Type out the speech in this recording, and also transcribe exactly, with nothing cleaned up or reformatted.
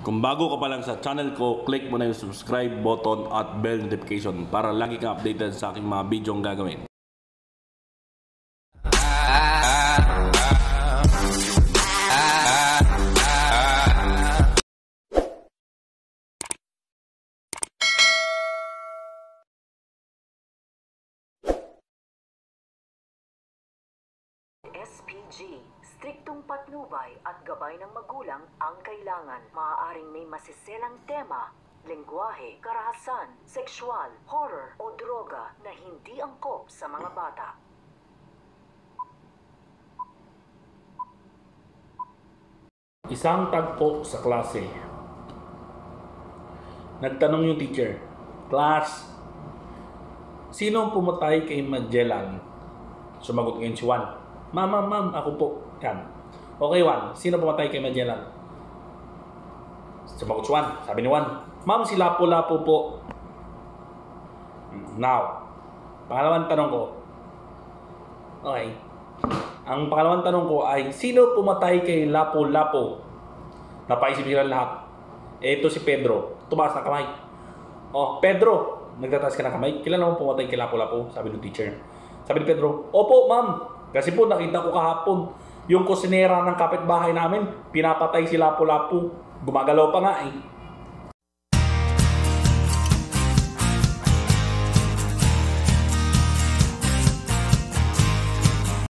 Kung bago ka pa lang sa channel ko, click mo na yung subscribe button at bell notification para lagi kang updated sa aking mga video ang gagawin. S P G, striktong patnubay at gabay ng magulang ang kailangan. Maaaring may masiselang tema, lengguwahe, karahasan, sexual, horror o droga na hindi angkop sa mga bata. Isang tagpo sa klase. Nagtanong yung teacher, "Class, sino ang pumatay kay Magellan?" Sumagot ngayon si Juan, "Ma'am, ma'am, ma'am, ako po." Yan. "Okay, Juan, sino pumatay kay Magellan?" Sumagot si Juan. Sabi ni Juan, "Ma'am, si Lapu-Lapu po." Now, pangalawang tanong ko. Okay. Ang pangalawang tanong ko ay, sino pumatay kay Lapu-Lapu? Napaisip sila lahat. Ito si Pedro. Tumaas ng kamay. "Oh, Pedro, nagtataas ka ng kamay. Kailan mo pumatay kay Lapu-Lapu?" Sabi ng teacher. Sabi ni Pedro, "Opo, ma'am. Kasi po nakita ko kahapon, yung kusinera ng kapitbahay namin, pinapatay si Lapu-Lapu. Gumagalaw pa nga eh."